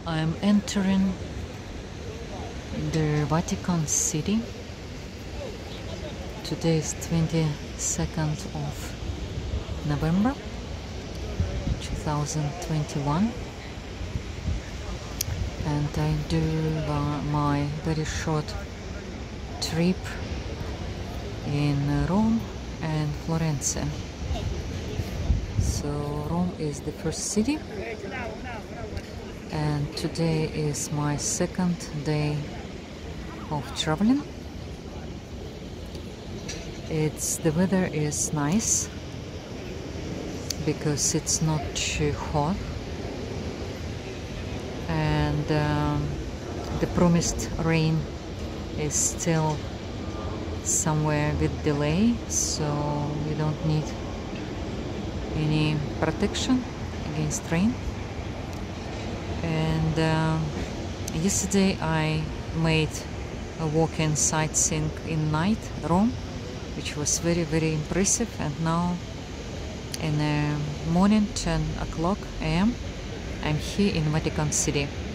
I am entering the Vatican City. Today is 22nd of November 2021, and I do my very short trip in Rome and Florence. So Rome is the first city, and today is my second day of traveling. The weather is nice because it's not too hot, and the promised rain is still somewhere with delay, so we don't need any protection against rain. And yesterday I made a walk-in sightseeing in night Rome, which was very, very impressive. And now in the morning, 10 o'clock a.m., I'm here in Vatican City.